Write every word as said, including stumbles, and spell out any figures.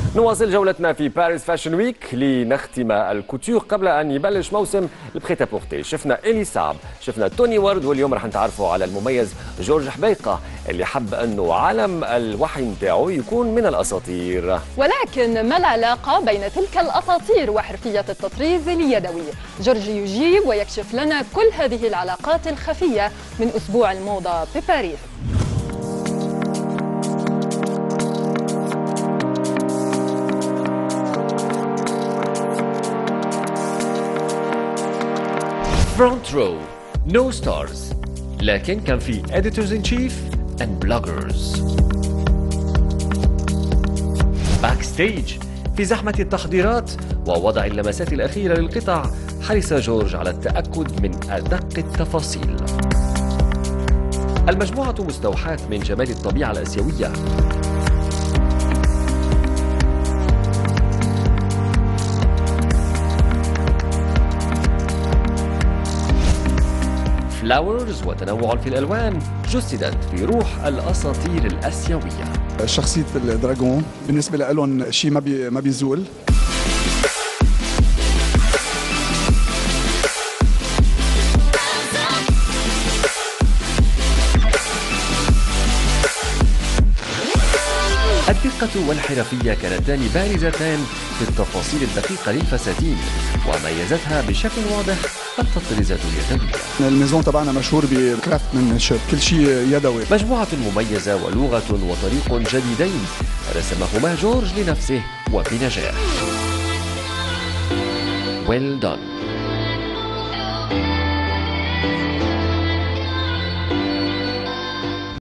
نواصل جولتنا في باريس فاشن ويك لنختم الكوتور قبل أن يبلش موسم البريتا بورتي. شفنا إلي صعب، شفنا توني وورد، واليوم رح نتعرفوا على المميز جورج حبيقة اللي حب أنه عالم الوحي متاعه يكون من الأساطير. ولكن ما العلاقة بين تلك الأساطير وحرفية التطريز اليدوي؟ جورج يجيب ويكشف لنا كل هذه العلاقات الخفية من أسبوع الموضة بباريس. Front row, no stars. لكن كان في editors in chief and bloggers. Backstage في زحمة التحضيرات ووضع اللمسات الأخيرة للقطع، حرص جورج على التأكد من أدق التفاصيل. المجموعة مستوحاة من جمال الطبيعة الآسيوية. فلاورز وتنوع في الألوان جسدت في روح الأساطير الآسيوية. شخصية الدراغون بالنسبة لهم شيء ما بي ما بيزول. الدقة والحرفية كانتان بارزتان في التفاصيل الدقيقة للفساتين، وميزتها بشكل واضح التطريزات اليدوية. الميزون تبعنا مشهور بكرافت من شيرت، كل شيء يدوي. مجموعة مميزة ولغة وطريق جديدين رسمهما جورج لنفسه وبنجاح. Well done.